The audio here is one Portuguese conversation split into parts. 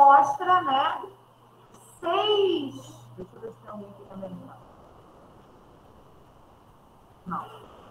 mostra, né, 6... Deixa eu ver se tem alguém aqui também. Não.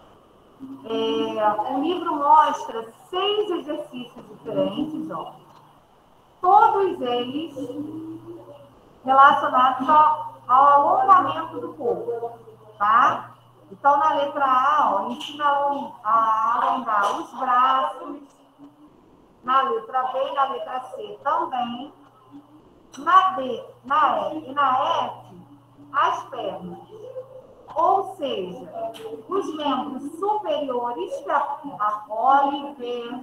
O livro mostra 6 exercícios diferentes, ó. Todos eles relacionados ao alongamento do corpo, tá? Então, na letra A, ó, ensina a alongar os braços. Na letra B e na letra C também. Na D, na E e na F, as pernas. Ou seja, os membros superiores, que a pole vê,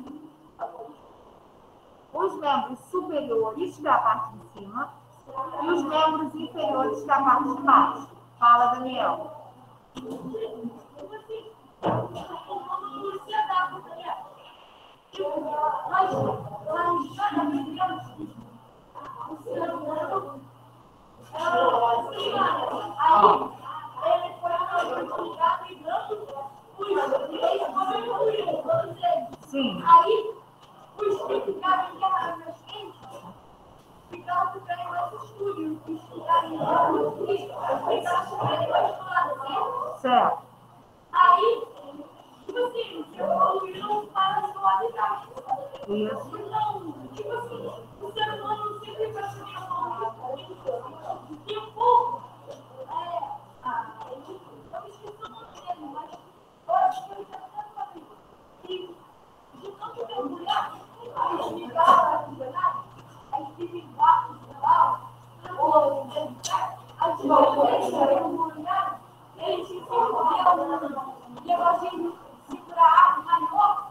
os membros superiores, que é a parte de cima, e os membros inferiores, que é a parte de baixo. Fala, Daniel. Sim. Aí, os que ficaram enterrados ficaram ficando mais escuros, certo. Aí, tipo assim, evoluíram para a suavidade. Isso. Então, tipo assim, o ser humano sempre vai ser e um pouco, eu esqueci o nome dele, mas eu acho que ele já está falando que de tanto mergulhar, aí fica embaixo, ou as coisas mergulhar, ele se envolveu, negócio de segurar a água maior.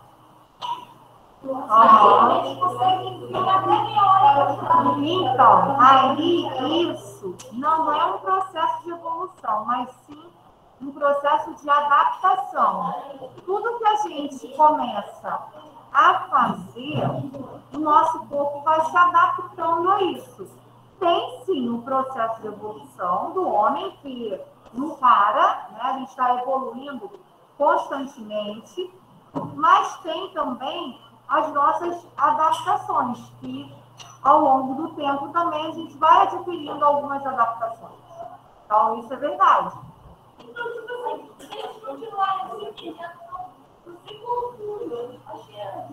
Eles conseguem virar até meia hora. Então, aí isso não é um processo de evolução, mas sim um processo de adaptação. Tudo que a gente começa a fazer, o nosso corpo vai se adaptando a isso. Tem sim um processo de evolução do homem que não para, né? A gente está evoluindo constantemente, mas tem também as nossas adaptações, que ao longo do tempo também a gente vai adquirindo algumas adaptações. Então, isso é verdade. Então, tipo assim, se eles continuarem assim, já estão no ciclo, acho que é.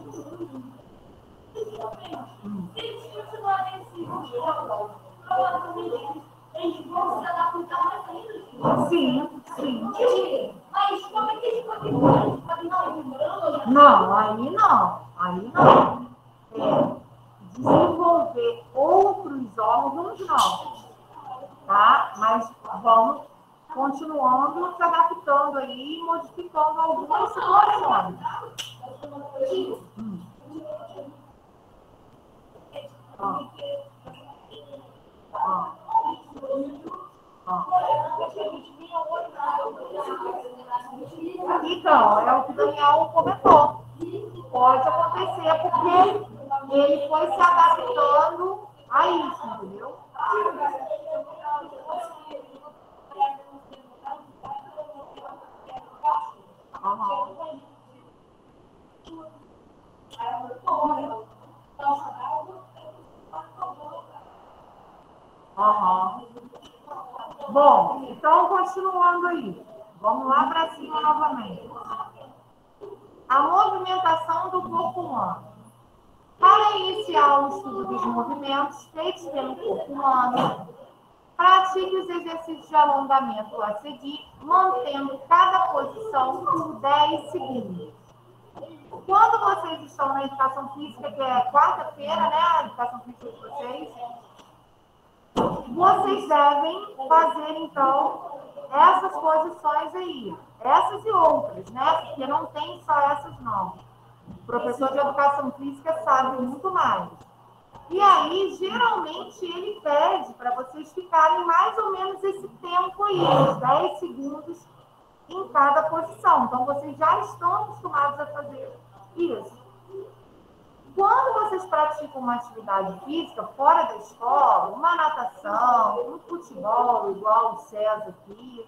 Se eles continuarem assim, provavelmente eles vão se adaptar mais ainda. Sim, sim. Mas como é que eles podem não? Não, aí não. Aí não. Desenvolver outros órgãos, não. Tá? Mas vamos continuando se adaptando aí e modificando algumas situações. Então, é o que o Daniel comentou. Pode acontecer porque ele foi se adaptando a isso, entendeu? Bom, então continuando aí. Vamos lá para cima novamente. A movimentação do corpo humano. Para iniciar o estudo dos movimentos feitos pelo corpo humano, pratique os exercícios de alongamento a seguir, mantendo cada posição por 10 segundos. Quando vocês estão na educação física, que é quarta-feira, né? A educação física de vocês devem fazer, então, essas posições aí. Essas e outras, né? Porque não tem só essas, não. O professor de educação física sabe muito mais. E aí, geralmente, ele pede para vocês ficarem mais ou menos esse tempo aí, uns 10 segundos em cada posição. Então, vocês já estão acostumados a fazer isso. Quando vocês praticam uma atividade física fora da escola, uma natação, um futebol, igual o César aqui,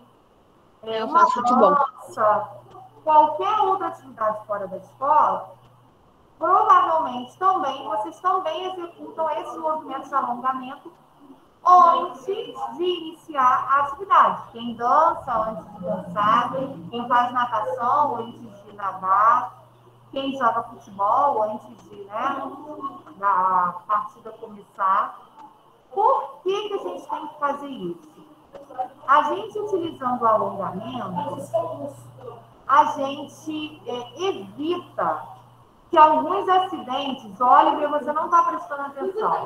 uma dança, qualquer outra atividade fora da escola, provavelmente também, vocês também executam esses movimentos de alongamento antes de iniciar a atividade. Quem dança antes de dançar, quem faz natação antes de nadar, quem joga futebol antes de, da partida começar. Por que a gente tem que fazer isso? A gente utilizando o alongamento, a gente evita que alguns acidentes, olha, você não está prestando atenção,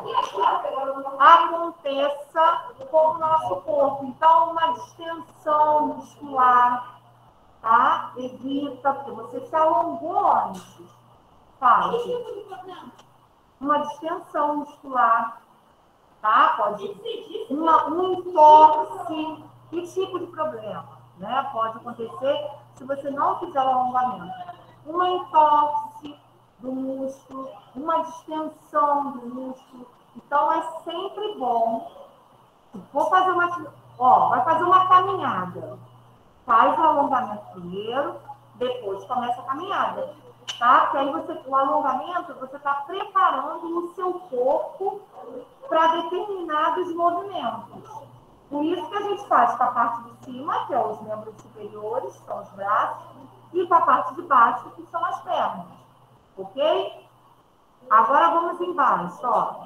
aconteça com o nosso corpo. Então, uma distensão muscular, tá? Evita, porque você se alongou antes. Faz uma distensão muscular, tá? Pode um entorse, que tipo de problema, né? Pode acontecer se você não fizer o alongamento. Uma entorse do músculo, uma distensão do músculo. Então, é sempre bom. Vou fazer vai fazer uma caminhada. Faz o alongamento primeiro, depois começa a caminhada. Tá? Porque aí o alongamento, você está preparando o seu corpo para determinados movimentos. Por isso que a gente faz com a parte de cima, que é os membros superiores, são os braços, e com a parte de baixo, que são as pernas. Ok? Agora vamos embaixo, ó.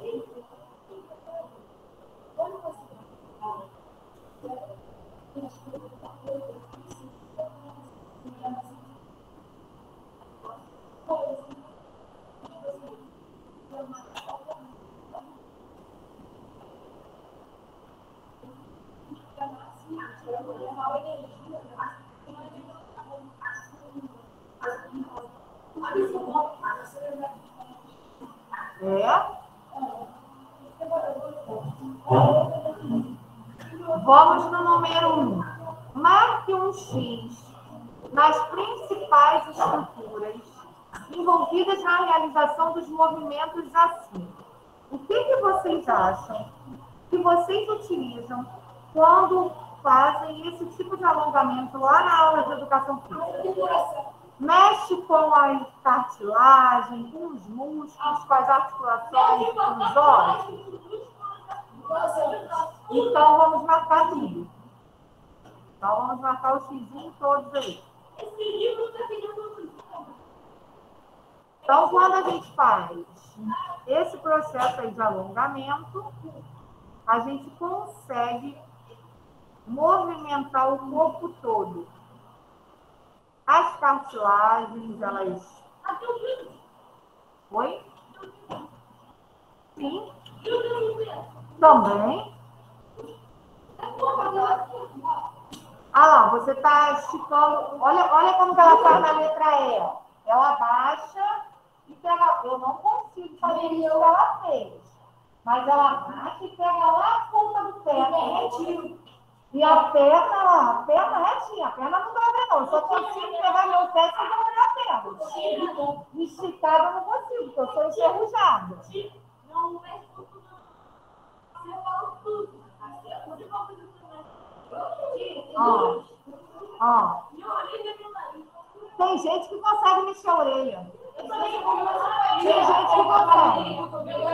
Vamos no número 1. Marque um X nas principais estruturas envolvidas na realização dos movimentos assim. O que vocês acham que vocês utilizam quando fazem esse tipo de alongamento lá na aula de educação física? Mexe com a cartilagem, com os músculos, com as articulações, com os ossos? Então, vamos marcar aqui. Então, vamos marcar o xizinho todos aí. Então, quando a gente faz esse processo aí de alongamento, a gente consegue movimentar o corpo todo. As cartilagens, elas... Oi? Sim. Também. Ah lá, você está esticando. Olha como que ela faz na letra E. Ela abaixa e pega. Eu não consigo fazer isso que ela fez. Mas ela abaixa e pega lá a ponta do pé, retinho. E a perna retinha. A perna não dobra, não. Eu só consigo pegar meu pé sem dobrar a perna. Esticada eu não consigo, porque eu sou enferrujada. Não é tudo, não. Você fala tudo. Ó. Tem gente que consegue mexer a orelha. Tem gente que consegue.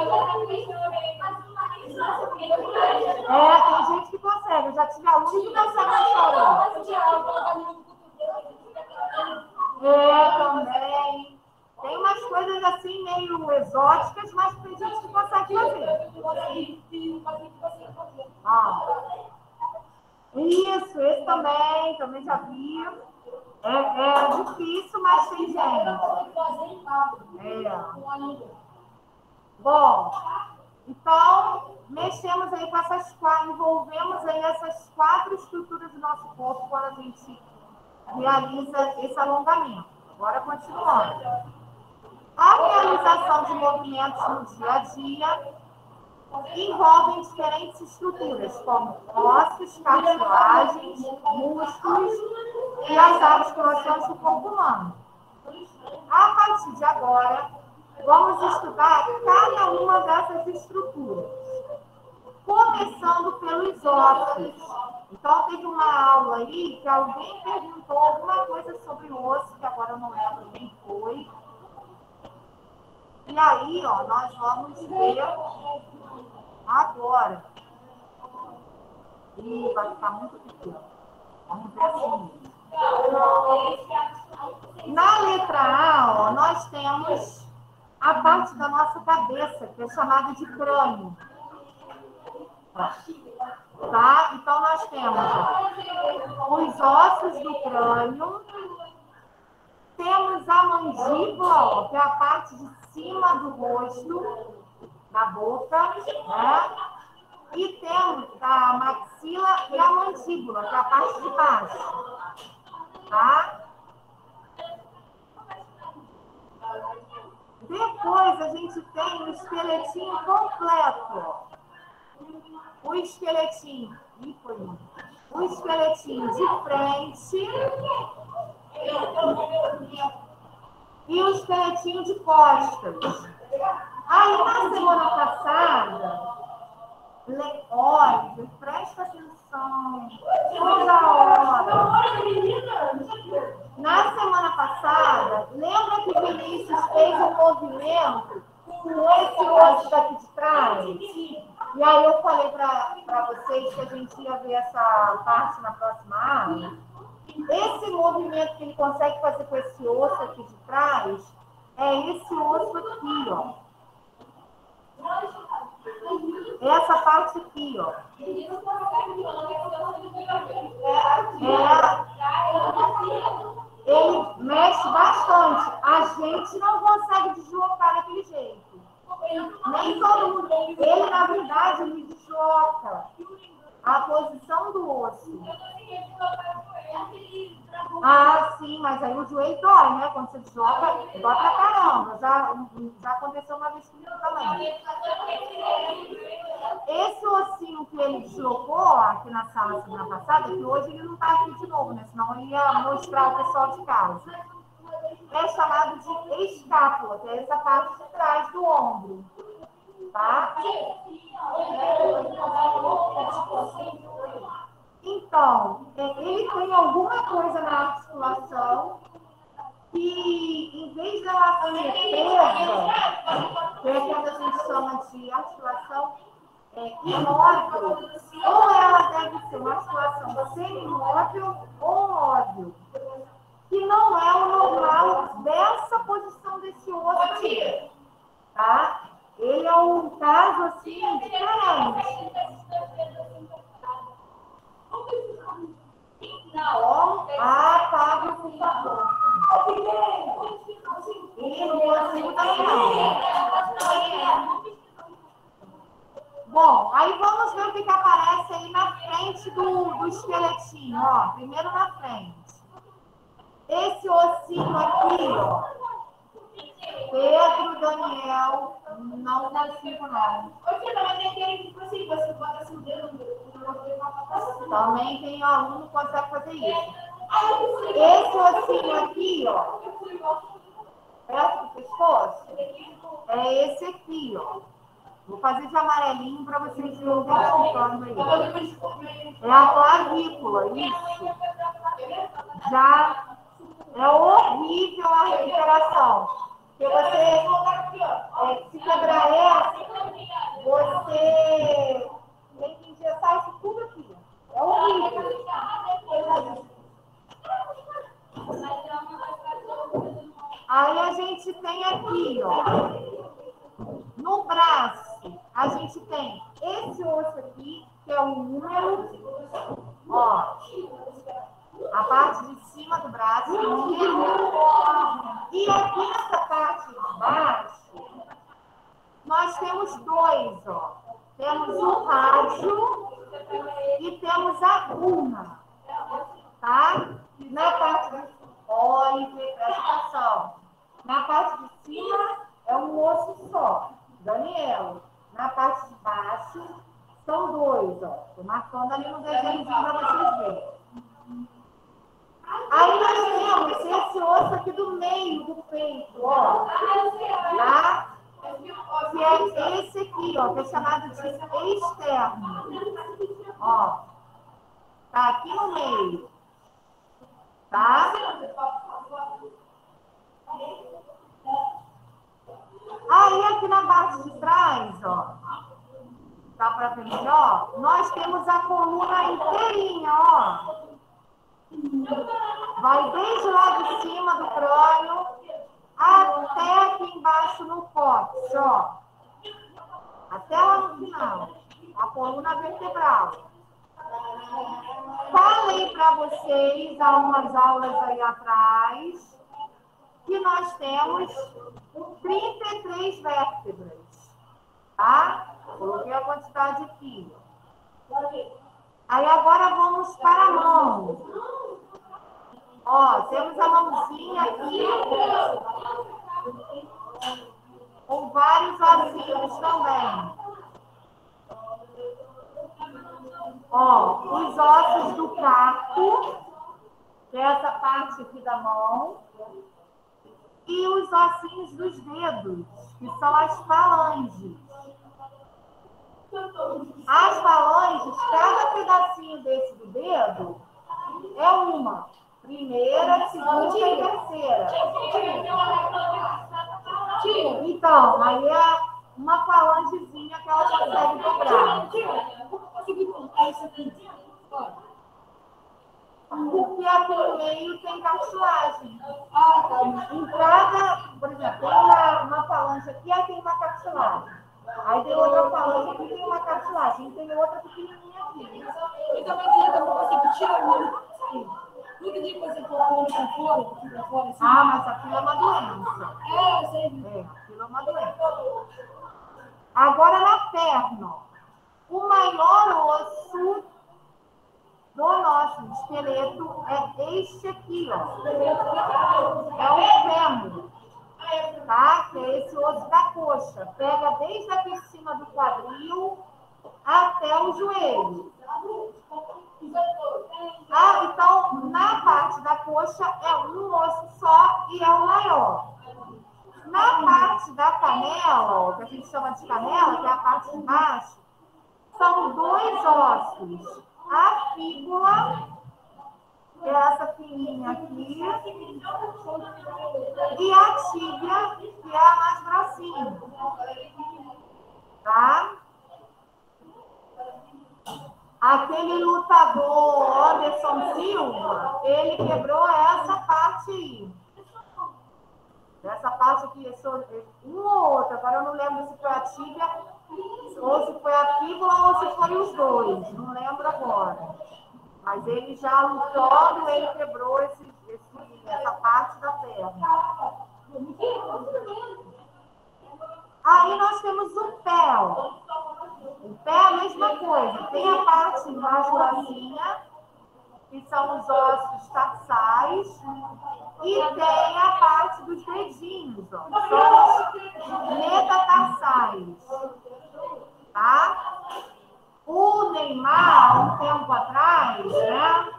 Tem gente que consegue. Eu já tive aluno que consegue mexer a orelha. Também. Tem umas coisas assim meio exóticas, mas tem gente que consegue fazer. Isso, esse também já vi. É difícil, mas tem gente. Bom, então, mexemos aí com essas quatro, envolvemos aí essas 4 estruturas do nosso corpo quando a gente realiza esse alongamento. Agora, continuando. A realização de movimentos no dia a dia envolvem diferentes estruturas, como ossos, cartilagens, músculos e as articulações do corpo humano. A partir de agora, vamos estudar cada uma dessas estruturas, começando pelos ossos. Então, teve uma aula aí que alguém perguntou alguma coisa sobre o osso, que agora eu não lembro quem foi. E aí, ó, nós vamos ver agora. Ih, vai ficar muito pequeno. Vamos ver assim. Na letra A, ó, nós temos a parte da nossa cabeça, que é chamada de crânio. Tá? Então, nós temos ó, os ossos do crânio, temos a mandíbula, ó, que é a parte de cima do rosto, da boca, né? E temos a maxila e a mandíbula, que é a parte de baixo. Tá? Depois a gente tem o esqueletinho completo. O esqueletinho, o esqueletinho de frente e o esqueletinho de costas. Aí na semana passada, olha, presta atenção, toda hora. Na semana passada, lembra que o Vinícius fez um movimento com esse osso daqui de trás? E aí eu falei para vocês que a gente ia ver essa parte na próxima aula. Esse movimento que ele consegue fazer com esse osso aqui de trás é esse osso aqui, ó. Essa parte aqui, ó. Ele mexe bastante. A gente não consegue deslocar daquele jeito. Nem todo mundo. Ele, na verdade, ele desloca a posição do osso. Ah, sim, mas aí o joelho dói, né? Quando você desloca, dói pra caramba. Já aconteceu uma vez comigo também. Esse ossinho que ele deslocou aqui na sala semana passada, que hoje ele não está aqui de novo, né? Senão ele ia mostrar ao pessoal de casa. É chamado de escápula, que é essa parte de trás do ombro. Tá? Então, ele tem alguma coisa na articulação que, em vez dela ser presa, que é quando a gente chama de articulação imóvel, ou ela deve ser uma articulação semi-imóvel ou móvel, que não é o normal dessa posição desse osso aqui, tá? Ele é um caso, assim, diferente. Ó, Pablo, por favor. E no consigo também não. Bom, aí vamos ver o que aparece aí na frente do esqueletinho, ó. Primeiro na frente. Esse ossinho aqui, ó. Pedro, Daniel, não consigo não. Também tem aluno que consegue fazer isso. Esse ossinho aqui, ó, perto do pescoço, é esse aqui, ó. Vou fazer de amarelinho para vocês irem identificando aí. É a clavícula, isso. Já é horrível a recuperação. Porque você, se quebrar essa, você tem que engessar isso tudo aqui. É horrível. Aí a gente tem aqui, ó, no braço, a gente tem esse osso aqui, que é o húmero, ó, a parte de cima do braço, e aqui nessa parte de baixo, nós temos dois, ó. Temos o rádio e temos a ulna, tá? Na parte de olha, presta atenção. Na parte de cima é um osso só, Daniel. Na parte de baixo são dois, ó. Estou marcando ali no desenho para vocês verem. Aí nós temos esse osso aqui do meio do peito, ó. Tá? Que é esse aqui, ó, que é chamado de externo. Ó. Tá aqui no meio. Tá? Aí, aqui na parte de trás, ó, dá para ver melhor? Nós temos a coluna inteirinha, ó. Vai desde lá de cima do crânio até aqui embaixo no cóccix, ó. Até lá no final. A coluna vertebral. Falei para vocês há umas aulas aí atrás que nós temos 33 vértebras, tá? Coloquei a quantidade aqui. Aí agora vamos para a mão. Ó, temos a mãozinha aqui com vários ossinhos também. Ó, os ossos do carpo, que é essa parte aqui da mão, e os ossinhos dos dedos, que são as falanges. As falanges, cada pedacinho desse do dedo é uma. Primeira, segunda e terceira. Então, aí é uma falangezinha que ela consegue dobrar. Porque aqui no meio tem cartilagem. Em cada, por exemplo, tem uma falange aqui, aí tem uma cartilagem. Aí tem outra falange aqui, tem uma cartilagem. Tem outra pequenininha aqui. Então, mas você tira o olho. Tudo de você pôr a mão para fora, assim. Ah, mas aquilo é uma doença. É, eu sei. Aquilo é uma doença. Agora na perna, o maior osso do nosso esqueleto é este aqui, ó. É o fêmur, tá? Que é esse osso da coxa. Pega desde aqui em cima do quadril até o joelho. Ah, então, na parte da coxa é um osso só e é o maior. Na parte da canela, que a gente chama de canela, que é a parte de baixo, são dois ossos. A fíbula, que é essa fininha aqui, e a tíbia, que é a mais grossinha. Tá? Aquele lutador Anderson Silva, ele quebrou essa parte aí. Essa parte aqui, um ou outro, agora eu não lembro se foi a tíbia, ou se foi a fíbula, ou se foi os dois, não lembro agora. Mas ele já lutando, ele quebrou essa parte da perna. Aí nós temos o pé. O pé é a mesma coisa. Tem a parte mais grossinha, que são os ossos tarsais, e tem a parte dos dedinhos, ó. São os metatarsais. Tá? O Neymar, um tempo atrás, né,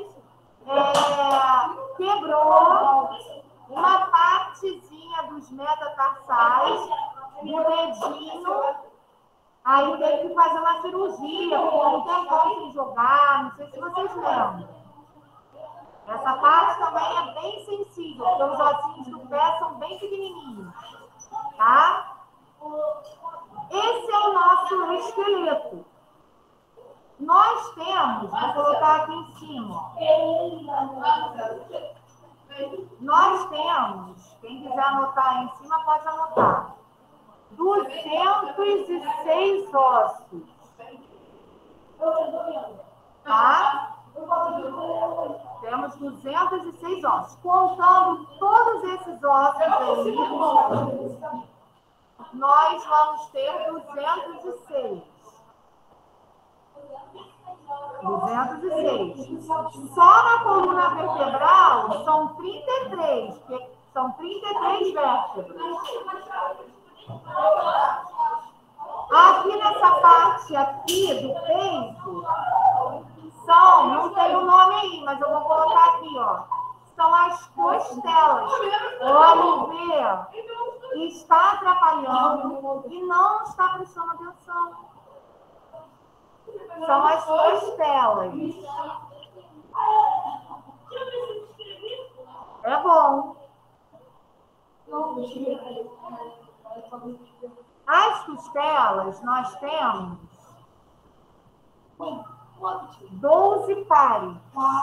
quebrou uma partezinha dos metatarsais no dedinho. Aí teve que fazer uma cirurgia, ficou um tempão sem jogar, não sei se vocês lembram. Essa parte também é bem sensível, porque os ossinhos do pé são bem pequenininhos, tá? Esse é o nosso esqueleto. Nós temos, vou colocar aqui em cima. Nós temos, quem quiser anotar aí em cima pode anotar, 206 ossos. Tá? Temos 206 ossos. Contando todos esses ossos aí, nós vamos ter 206. 206. Só na coluna vertebral são 33, porque são 33 vértebras. Aqui nessa parte aqui do peito, não tem o nome aí, mas eu vou colocar aqui, ó. São as costelas. O AMV está atrapalhando e não está prestando atenção. São as costelas. É bom. As costelas, nós temos 12 pares.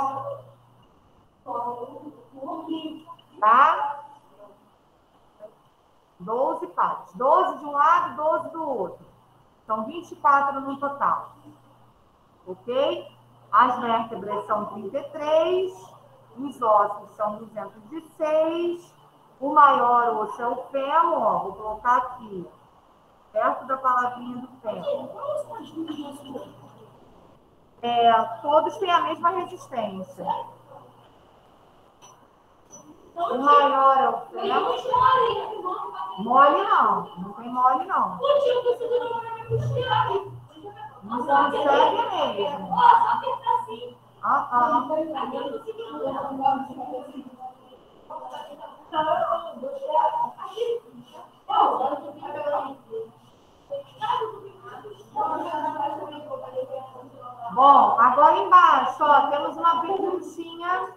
Tá? 12 pares. 12 de um lado, 12 do outro. São 24 no total. Ok? As vértebras são 33, os ossos são 206, o maior osso é o fêmur, ó, vou colocar aqui, perto da palavrinha do fêmur. Todos têm a mesma resistência. O maior é o fêmur. Mole não, não tem mole não. Não consegue mesmo. Bom, agora embaixo, ó, temos uma perguntinha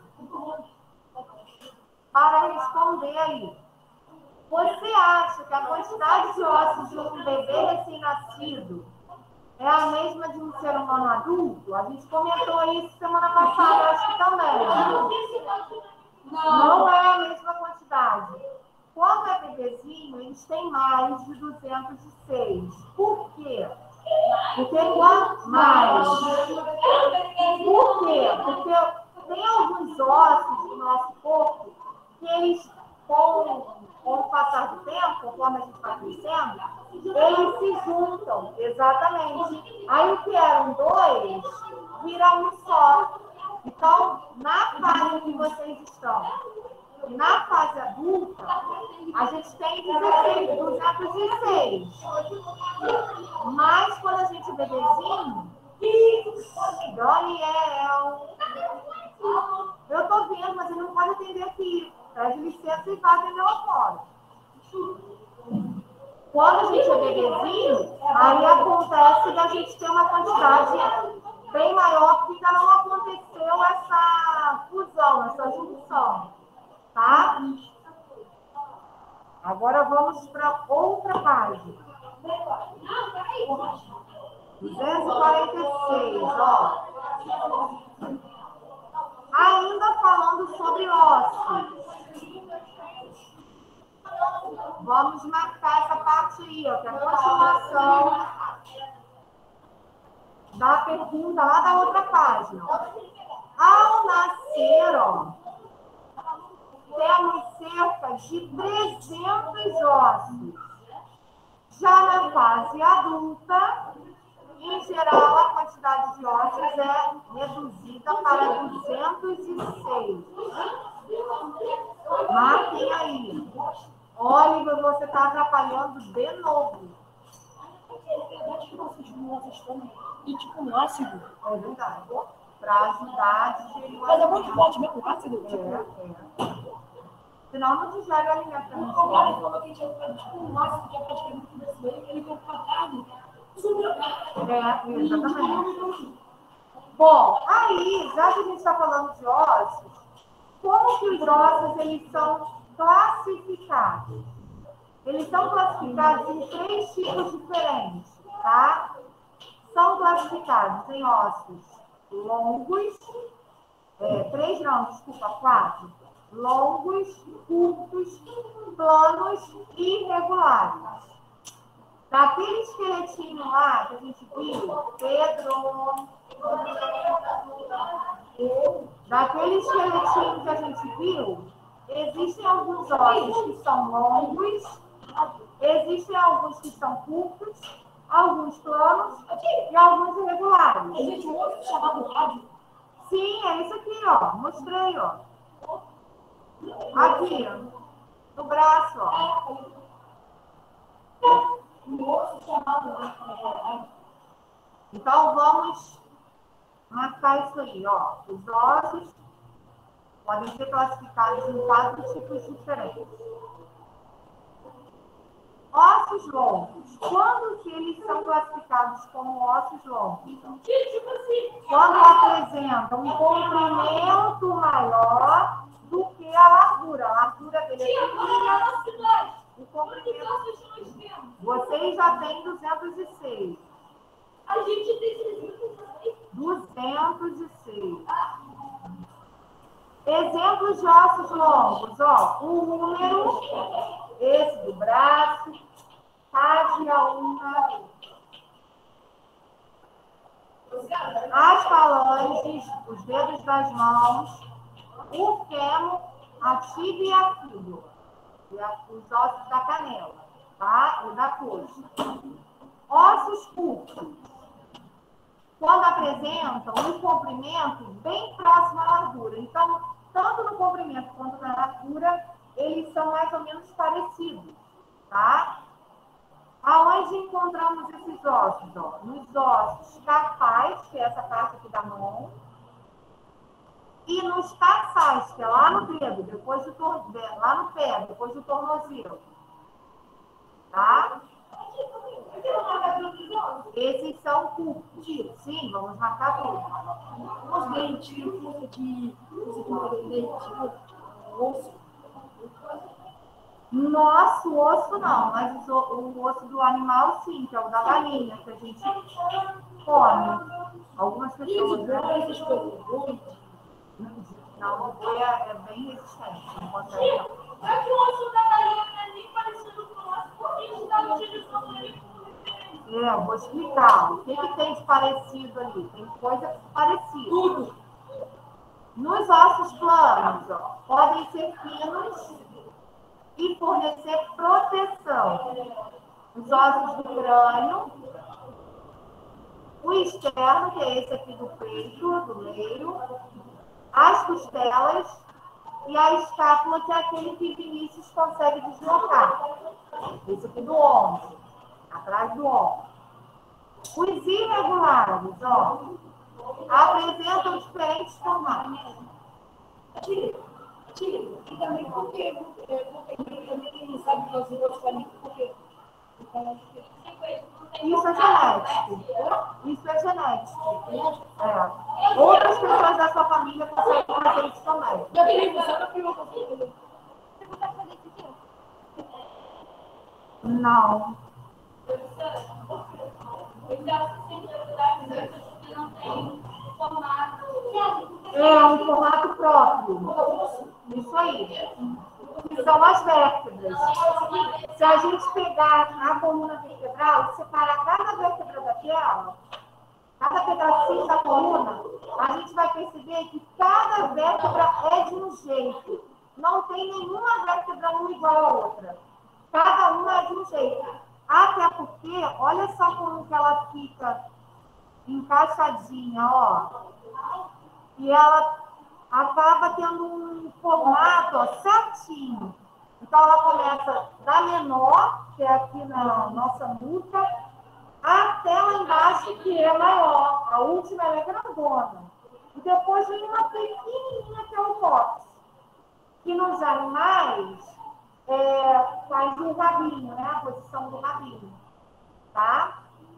para responder aí. Você acha que a quantidade de ossos de um bebê recém-nascido é a mesma de um ser humano adulto? A gente comentou isso semana passada, acho que também. Não é a mesma quantidade. Quando é bebezinho, eles têm mais de 206. Por quê? Porque quanto mais. Por quê? Porque tem alguns ossos do nosso corpo que eles, com o passar do tempo, conforme a gente vai crescendo, eles se juntam, exatamente. Aí o que eram dois, vira um só. Então, na fase que vocês estão, e na fase adulta, a gente tem 206. Mas quando a gente é bebezinho, Daniel, eu tô vendo, mas ele não pode atender aqui. Pede licença e vai atender lá fora. Quando a gente é bebezinho, aí acontece da gente ter uma quantidade bem maior, porque ainda não aconteceu essa fusão, essa junção. Tá? Agora vamos para outra página. 246, ó. Ainda falando sobre ossos. Vamos marcar essa parte aí, ó, que é a continuação da pergunta lá da outra página. Ao nascer, ó, temos cerca de 300 ossos. Já na fase adulta, em geral, a quantidade de ossos é reduzida para 206. Marquem aí. Oliver, você está atrapalhando de novo. E tipo um ácido. É verdade. Para ajudar a digerir o Mas é alimento. muito forte mesmo, ácido. Senão não digere o alimento pra gente. Ele falou que tinha tipo um ácido que é praticamente desse daí, ele colocou a carne. Exatamente. Bom, aí, já que a gente está falando de ossos, como que os ossos eles são classificados? Eles são classificados em 3 tipos diferentes, tá? São classificados em ossos longos, 4. Longos, curtos, planos e irregulares. Daquele esqueletinho lá que a gente viu, Pedro, daquele esqueletinho que a gente viu, existem alguns ossos que são longos, existem alguns que são curtos, alguns planos e alguns irregulares. Existe um outro chamado rádio. Sim, é isso aqui, ó. Mostrei, ó. Aqui, no braço, ó. Um outro chamado rádio. Então, vamos marcar isso aí, ó. Os ossos podem ser classificados em 4 tipos diferentes. Ossos longos. Quando que eles são classificados como ossos longos? Quando apresentam um comprimento maior do que a largura. A largura dele é pequena, o comprimento Vocês já têm 206. A gente tem 206. Exemplos de ossos longos, ó. O húmero, esse do braço, radialuna, as falanges, os dedos das mãos, o fêmur, a tíbia e a fíbula, os ossos da canela, tá? E da coxa. Ossos curtos, quando apresentam um comprimento bem próximo à largura. Então, tanto no comprimento quanto na largura, eles são mais ou menos parecidos, tá? Aonde encontramos esses ossos? Ó? Nos ossos carpais, que é essa parte aqui da mão, e nos tarsais, que é lá no dedo, depois do lá no pé, depois do tornozelo. Tá? Esses são curtos. Sim, vamos marcar tudo. os dentes, força de dente, osso. Nosso osso não, mas o osso do animal sim, que é o da galinha, que a gente come. Algumas pessoas, né? Essas coisas. Não, o boi é bem resistente, não consegue não. É que o osso da galinha não é nem parecido com o nosso, porque a gente está utilizando ele. Eu vou explicar. O que tem de parecido ali? Tem coisa parecida. Tudo. Nos ossos planos, ó, podem ser finos e fornecer proteção. Os ossos do crânio, o externo, que é esse aqui do peito, do meio, as costelas e a escápula, que é aquele que Vinícius consegue deslocar. Esse aqui do ombro, atrás do ombro. Os irregulares, ó, apresentam diferentes formatos. Tira. E também porque também sabe fazer outros caminhos, porque Isso é genético. Isso é genético. É. Outras pessoas da sua família conseguem fazer isso também. eu queria usar a prima para fazer. Você consegue fazer isso aqui? Não. É um formato próprio. Isso aí. São as vértebras. Se a gente pegar a coluna vertebral e separar cada vértebra daquela, cada pedacinho da coluna, a gente vai perceber que cada vértebra é de um jeito. Não tem nenhuma vértebra uma igual à outra. Cada uma é de um jeito. Até porque, olha só como que ela fica encaixadinha, ó. E ela acaba tendo um formato, ó, certinho. Então, ela começa da menor, que é aqui na nossa nuca, até lá embaixo, que é maior. A última ela é grandona. E depois vem uma pequenininha, que é o cóccix. Que nos animais faz o rabinho, né? A posição do rabinho. Tá?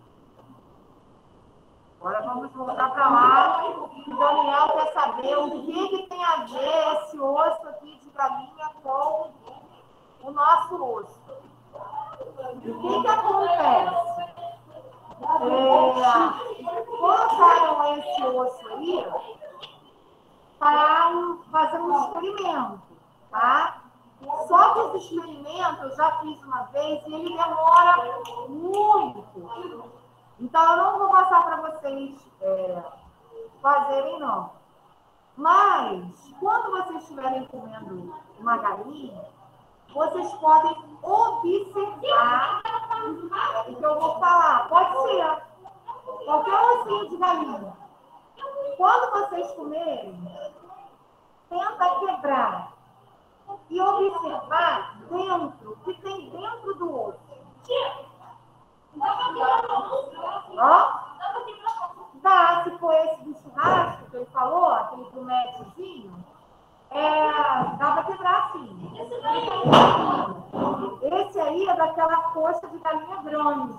Agora vamos voltar para lá. O Daniel quer saber o que tem a ver esse osso aqui de galinha com o nosso osso. O que acontece? Colocaram esse osso aí para fazer um experimento, tá? Só que esse experimento eu já fiz uma vez e ele demora muito. Então, eu não vou passar para vocês fazerem, não. Mas, quando vocês estiverem comendo uma galinha, vocês podem observar o que eu vou falar. Pode ser qualquer ossinho de galinha. Quando vocês comerem, tenta quebrar e observar dentro, o que tem dentro do osso. Ó, dá, se for esse do churrasco que ele falou, aquele grumetezinho, dá para quebrar assim. Esse aí é daquela coxa de galinha grande.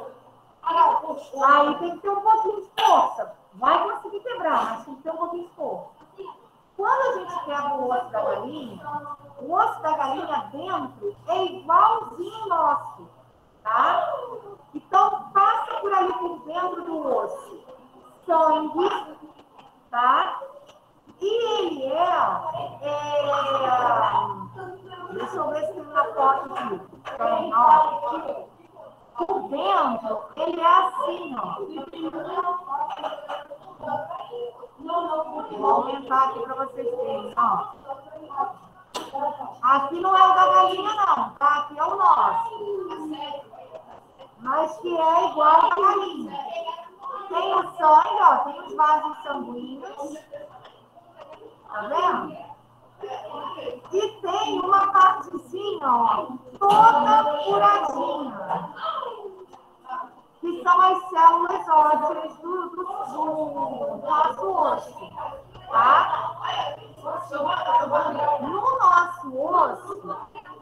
Aí tem que ter um pouquinho de força. Vai conseguir quebrar, mas tem que ter um pouquinho de força. Quando a gente quebra o osso da galinha, o osso da galinha dentro é igualzinho ao nosso. tá? Então, passa por ali por dentro do osso sangue, tá? E ele deixa eu ver se tem uma foto aqui. Tem, ó. Por dentro, ele é assim, ó. Vou aumentar aqui para vocês verem, ó. Aqui não é o da galinha, não, tá? Aqui é o nosso. Mas que é igual ao da galinha. Tem o sangue, ó, tem os vasos sanguíneos. Tá vendo? E tem uma partezinha, ó, toda furadinha. Que são as células ósseas do nosso osso, tá? No nosso osso,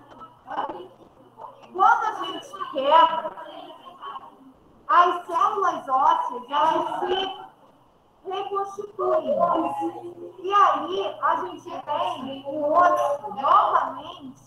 quando a gente quebra, as células ósseas, elas se reconstituem. E aí, a gente tem o osso novamente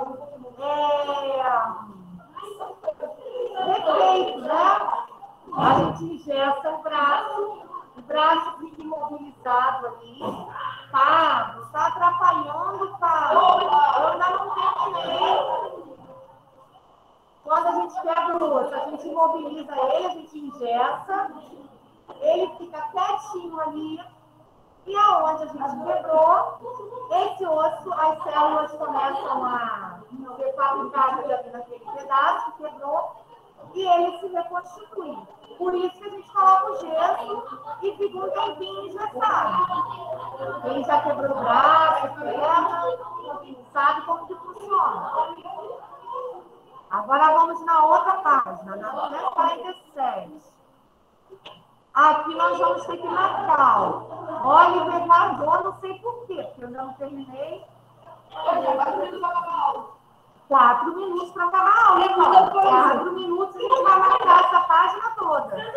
perfeito, né? A gente ingessa o braço fica imobilizado ali, tá atrapalhando, tá? Eu ainda não terminei. Quando a gente pega o osso, a gente imobiliza ele, a gente ingessa, ele fica quietinho ali, e aonde a gente quebrou, esse osso, as células começam a ser fabricadas ali naquele pedaço que quebrou, e ele se reconstitui. Por isso que a gente coloca o gesso e fica um tempinho engessado. Quem já quebrou o braço, perna, sabe como que funciona. Agora vamos na outra página, na 247. Aqui nós vamos ter que marcar. Oliver guardou, não sei por quê, porque eu ainda não terminei. 4 minutos para acabar a aula. 4 minutos a gente vai marcar essa página toda.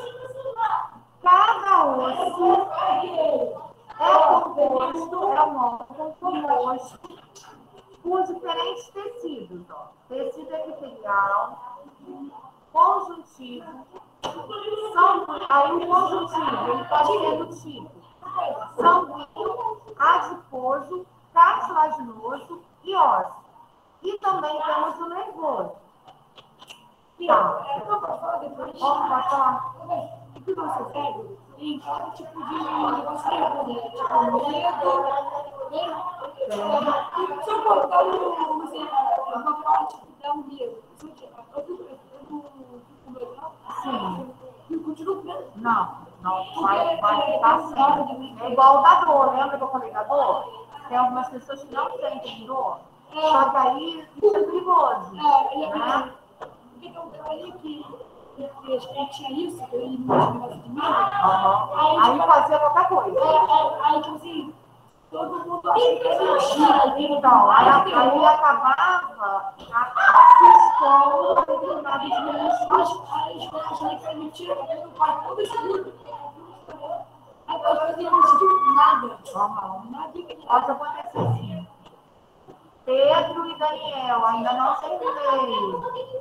Cada osso é um órgão composto por diferentes tecidos. Ó. Tecido epitelial, conjuntivo, aí o conjuntivo ele pode ser do tipo sanguíneo, adiposo, cartilaginoso e ósseo. E também temos o nervoso. Tá. Vamos passar? O que você pega em cada tipo de negócio nervoso, tipo medo, se eu colocar uma parte que dá um medo, Sim. eu continuo preso. Não, vai ficar assim. É igual o da dor, lembra que eu falei da dor? Tem algumas pessoas que não sentem dor, só que aí isso é perigoso. Né? Porque eu falei que eu tinha isso, que eu ia no negócio de medo. Aí fazia qualquer coisa. Aí, tipo assim, todo mundo acha que é mentira. Então, aí acabava assustando determinados músculos. Aí eu achei que era mentira, porque eu faço tudo escuro. Aí eu não sentiu nada. Pode acontecer sim. Pedro e Daniel, ainda não terminei.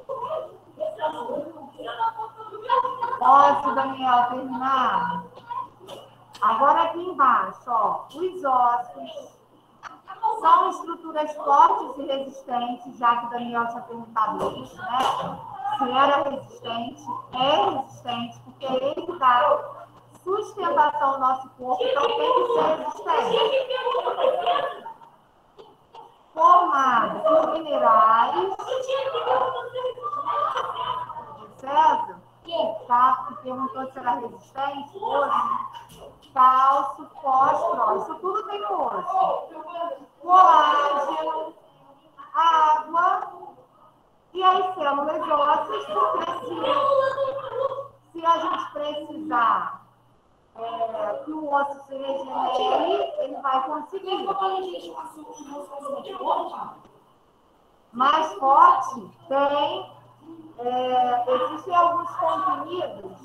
Posso, Daniel, terminar? Agora aqui embaixo, ó, os ossos são estruturas fortes e resistentes, já que Daniel tinha perguntado isso, né? Se era resistente, é resistente, porque ele dá sustentação ao nosso corpo, então tem que ser resistente. Formado por minerais. César, tá? Que perguntou se era resistente, osso, cálcio, fósforo, isso tudo tem no osso. Colágeno, água e as células ósseas, porque se a gente precisar que o osso se regenere, ele vai conseguir. Mais forte tem, existem alguns comprimidos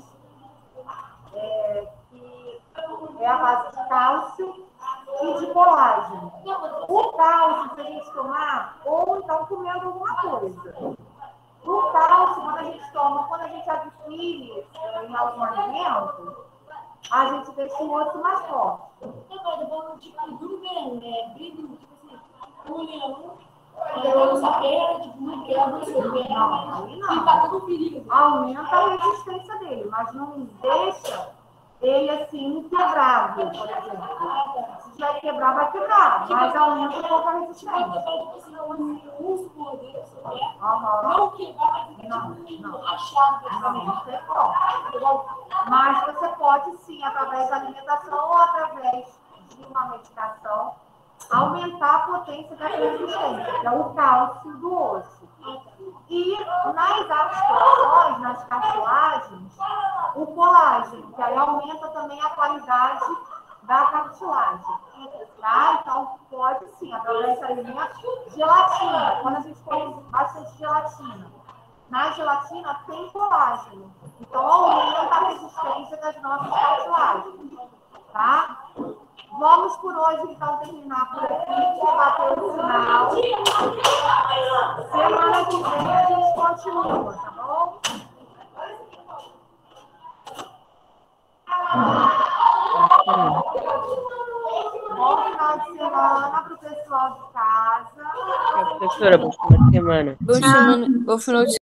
que é a base de cálcio e de colágeno. O cálcio, se a gente tomar, ou então comendo alguma coisa. O cálcio, quando forma, quando a gente adquire em algum alimento, a gente deixa o osso mais forte. Tipo, do mesmo, brilho, tipo assim, um leão, essa perna, tipo, uma quebra, e tá todo perigo. Aumenta a resistência dele, mas não deixa ele assim inquebrável, por exemplo. Se vai quebrar, vai quebrar, mas aumenta um pouco a resistência. Tipo assim, o músculo dele, Aham. não quebrar, mas não rachado, Não tem como. Mas você pode sim, através da alimentação ou através de uma medicação, aumentar a potência dessa resistência, que é o cálcio do osso. E nas articulações, nas cartilagens, o colágeno, que aí aumenta também a qualidade da cartilagem. Tá? Então, pode sim, através de alimentos, gelatina. Quando a gente come bastante gelatina, na gelatina tem colágeno. Então, aumenta a resistência das nossas cartilagens. Tá? Vamos por hoje, então, terminar por aqui, debater o sinal. Semana que vem a gente continua, tá bom? Bom final de semana para o pessoal de casa. Professora, boa semana. Bom final de